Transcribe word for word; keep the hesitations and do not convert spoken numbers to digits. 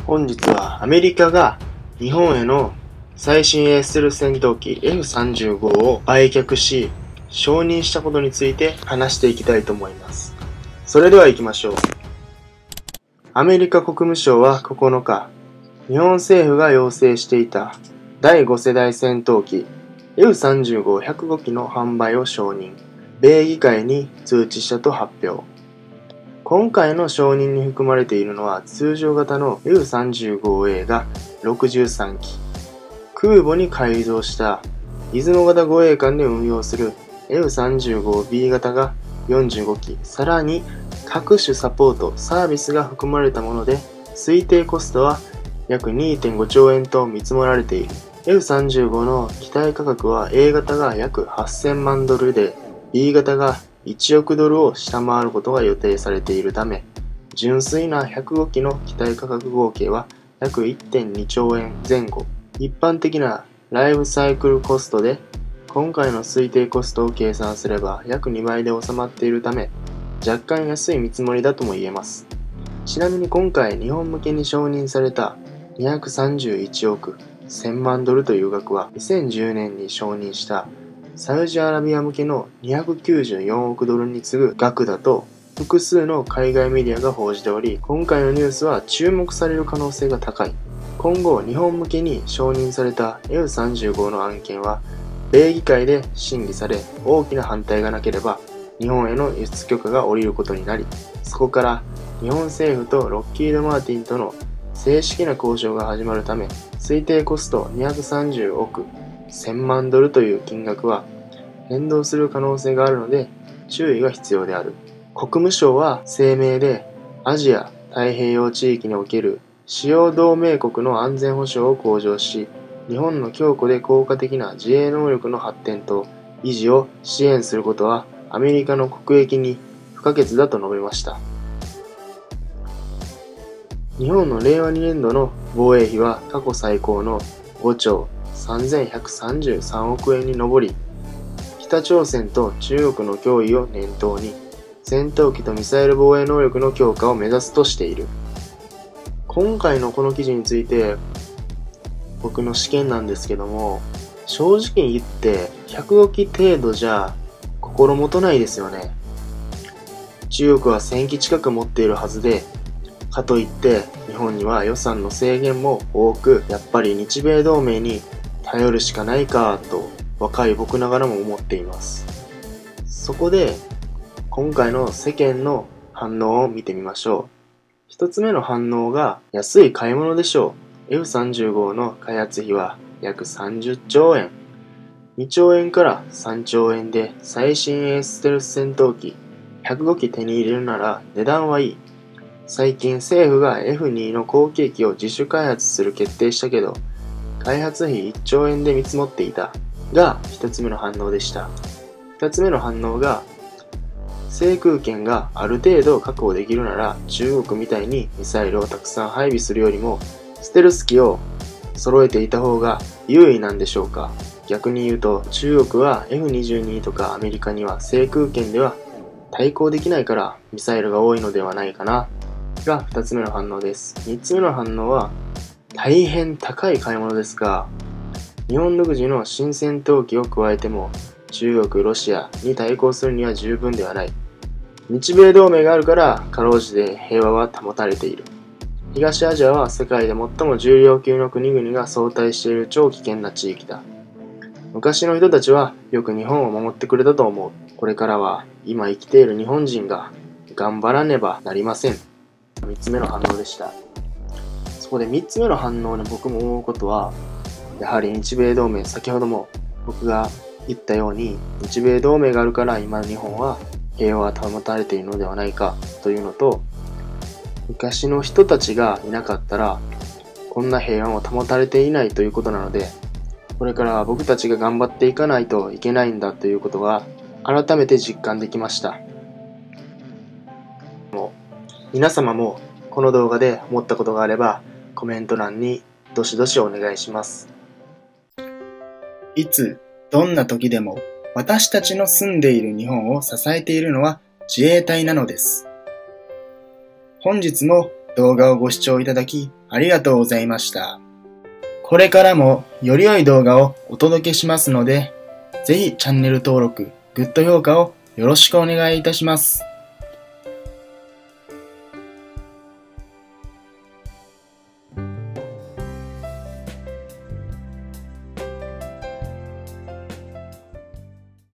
本日はアメリカが日本への最新鋭ステルス戦闘機 エフさんじゅうご を売却し承認したことについて話していきたいと思います。それでは行きましょう。アメリカ国務省はここのか、日本政府が要請していただいご世代戦闘機 エフさんじゅうごひゃくご 機の販売を承認、米議会に通知したと発表。今回の承認に含まれているのは通常型の エフさんじゅうごエー がろくじゅうさんき、空母に改造した出雲型護衛艦で運用する エフさんじゅうごビー 型がよんじゅうごき、さらに各種サポート、サービスが含まれたもので、推定コストは約 にてんごちょうえんと見積もられている。エフさんじゅうご の機体価格は エー 型が約はっせんまんドルで、ビー 型がいちおくドルを下回ることが予定されているため、純粋なひゃくごきの機体価格合計は約 いってんにちょうえんぜん後。一般的なライフサイクルコストで、今回の推定コストを計算すれば約にばいで収まっているため、若干安い見積もりだとも言えます。ちなみに今回日本向けに承認されたにひゃくさんじゅういちおくせんまんドルという額はにせんじゅうねんに承認したサウジアラビア向けのにひゃくきゅうじゅうよんおくドルに次ぐ額だと複数の海外メディアが報じており、今回のニュースは注目される可能性が高い。今後日本向けに承認された エフさんじゅうご の案件は米議会で審議され、大きな反対がなければ日本への輸出許可が下りることになり、そこから日本政府とロッキード・マーティンとの正式な交渉が始まるため、推定コストにひゃくさんじゅうおくせんまんドルという金額は変動する可能性があるので注意が必要である。国務省は声明でアジア太平洋地域における主要同盟国の安全保障を向上し、日本の強固で効果的な自衛能力の発展と維持を支援することはアメリカの国益に不可欠だと述べました。日本のれいわにねんどの防衛費は過去最高のごちょうさんぜんひゃくさんじゅうさんおくえんに上り、北朝鮮と中国の脅威を念頭に戦闘機とミサイル防衛能力の強化を目指すとしている。今回のこの記事について僕の試験なんですけども、正直に言ってひゃくごき程度じゃ心もとないですよね。中国はせんき近く持っているはずで、かといって日本には予算の制限も多く、やっぱり日米同盟に頼るしかないかと若い僕ながらも思っています。そこで今回の世間の反応を見てみましょう。一つ目の反応が安い買い物でしょう。 エフさんじゅうご の開発費は約さんじゅっちょうえん、にちょうえんからさんちょうえんで最新鋭ステルス戦闘機ひゃくごき手に入れるなら値段はいい。最近政府が エフに の後継機を自主開発する決定したけど、開発費いっちょうえんで見積もっていたが一つ目の反応でした。二つ目の反応が、制空権がある程度確保できるなら中国みたいにミサイルをたくさん配備するよりもステルス機を揃えていた方が優位なんでしょうか。逆に言うと中国は エフにじゅうに とかアメリカには制空権では対抗できないからミサイルが多いのではないかながふたつめの反応です。みっつめの反応は、大変高い買い物ですが、日本独自の新戦闘機を加えても中国、ロシアに対抗するには十分ではない。日米同盟があるからかろうじて平和は保たれている。東アジアは世界で最も重量級の国々が相対している超危険な地域だ。昔の人たちはよく日本を守ってくれたと思う。これからは今生きている日本人が頑張らねばなりません。みっつめの反応でした。そこでみっつめの反応で僕も思うことは、やはり日米同盟、先ほども僕が言ったように日米同盟があるから今の日本は平和が保たれているのではないかというのと、昔の人たちがいなかったらこんな平和を保たれていないということなので、これからは僕たちが頑張っていかないといけないんだということが改めて実感できました。皆様もこの動画で思ったことがあればコメント欄にどしどしお願いします。 いつどんな時でも私たちの住んでいる日本を支えているのは自衛隊なのです。本日も動画をご視聴いただきありがとうございました。これからもより良い動画をお届けしますので、ぜひチャンネル登録、グッド評価をよろしくお願いいたします。